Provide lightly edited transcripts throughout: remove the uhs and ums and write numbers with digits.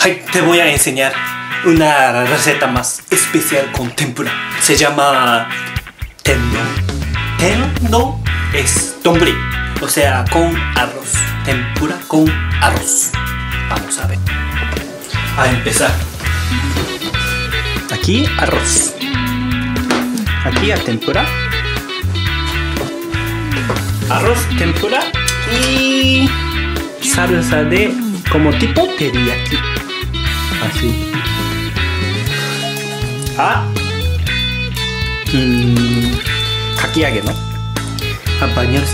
Ay, te voy a enseñar una receta más especial con tempura. Se llama tendo. Tendo es donburi, o sea, con arroz. Tempura con arroz. Vamos a ver. A empezar. Aquí arroz. Aquí a tempura. Arroz, tempura y salsa de como tipo teriyaki. Así. Kakiage, ¿no? A bañarse.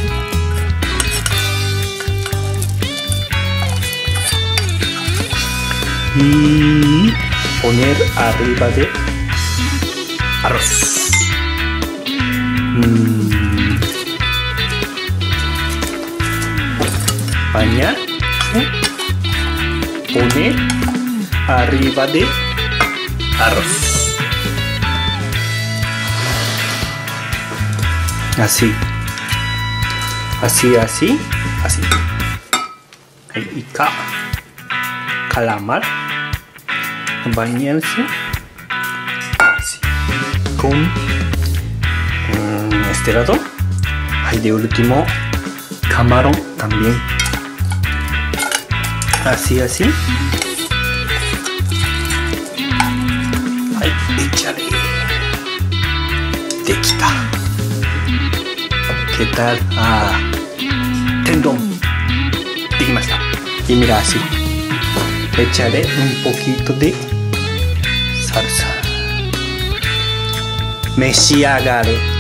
Y poner arriba de arroz. Bañar. Poner arriba de arroz. Así. Así, así, así. Ica. Calamar. Bañarse. Así. Con este lado. Y de último, camarón también. Así, así. Échale. De quita. ¿Qué tal? Tendón. De kimashita. Y mira así. Échale un poquito de salsa. Meshiagare.